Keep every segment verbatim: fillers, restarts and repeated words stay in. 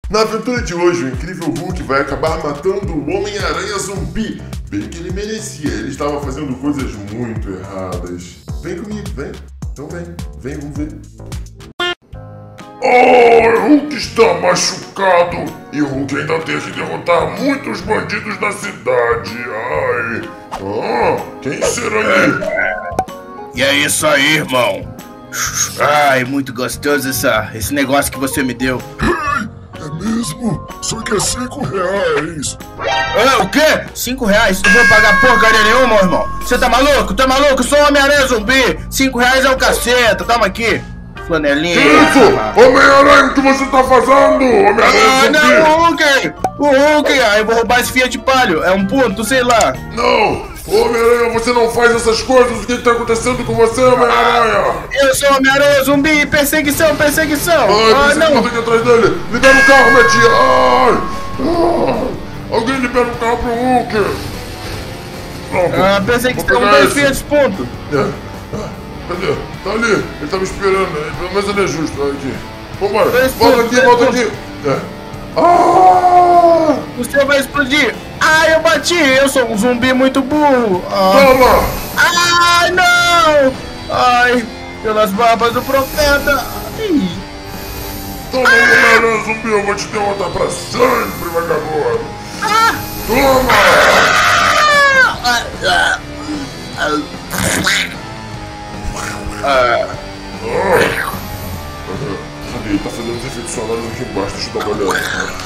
Na aventura de hoje, o incrível Hulk vai acabar matando o Homem-Aranha zumbi. Bem que ele merecia, ele estava fazendo coisas muito erradas. Vem comigo, vem. Então vem, vem, vamos ver. Oh, Hulk está machucado. E Hulk ainda tem que derrotar muitos bandidos da cidade. Ai. Ah, quem será ele? E é isso aí, irmão. Ai, muito gostoso essa, esse negócio que você me deu. É mesmo? Só que é cinco reais. Ah, o quê? Cinco reais? Não vou pagar porcaria nenhuma, irmão. Você tá maluco? Tá maluco? Eu sou Homem-Aranha zumbi. Cinco reais é um caceta. Toma aqui. Flanelinha. Que isso? Homem-Aranha, o que você tá fazendo? Homem-Aranha Ah, zumbi. não, o Hulk. O Hulk. Ah, eu vou roubar esse Fiat Palio. É um ponto, sei lá. Não. Homem-Aranha, você não faz essas coisas. O que está acontecendo com você, Homem-Aranha? Eu sou Homem-Aranha zumbi. Perseguição, perseguição. Ai, Ah, pensei que eu não. tô aqui atrás dele. Libera o carro, minha tia. Ai. Ai. Alguém libera o carro pro Hulk. Pronto. Ah, perseguição, Vou pegar dois esse. Fiat ponto. É. Ah, cadê? Tá ali. Ele tá me esperando. né? Pelo menos ele é justo. Olha aqui. Vambora. Dois Volta pontos, aqui, dois volta pontos. aqui. É. Ah! O seu vai explodir. Ai, eu bati. Eu sou um zumbi muito burro. Ah. Toma! Ai, não! Ai, pelas barbas do profeta. Ai. Toma, Homem-Aranha zumbi. Eu vou te derrotar pra sempre, vagabundo. Ah. Toma! Ah. Cadê? Ele tá fazendo os efeitos sonoros aqui embaixo. Deixa eu dar uma olhada.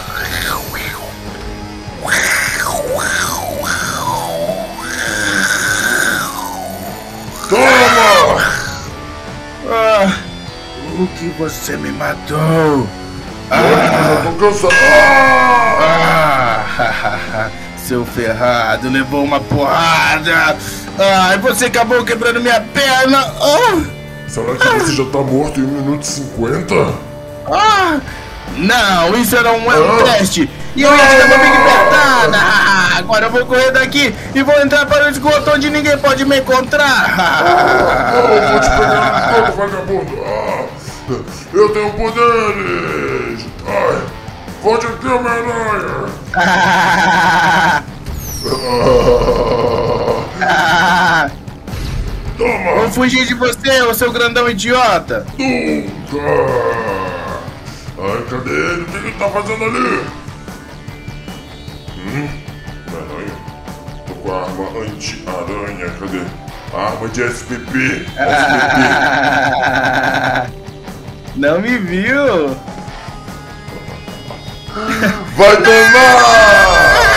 Toma! Ah. O que você me matou? Ah! Eu tô cansado. Ah! Ah, seu ferrado, levou uma porrada. Ai, você acabou quebrando minha perna. Ah. Será que você já tá morto em um minuto e cinquenta? Ah. Não, isso era um, era um Ah. teste. E eu ia te dar uma big pertada. Ah, agora eu vou correr daqui e vou entrar para o esgoto onde ninguém pode me encontrar. Ah, eu vou te pegar no todo, vagabundo. Ah, eu tenho poderes. Ai, volte aqui, Homem-Aranha. Ah. Ah, Ah. toma. Vou fugir de você, ô seu grandão idiota. Nunca. Ai, cadê ele? O que ele tá fazendo ali? Hum? Aranha? Tô com a arma anti-aranha. Cadê? A arma de S P P. S P P. Não me viu? Vai tomar!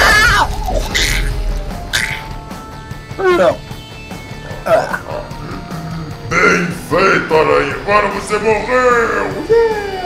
Não. Bem feito, aranha! Agora você morreu!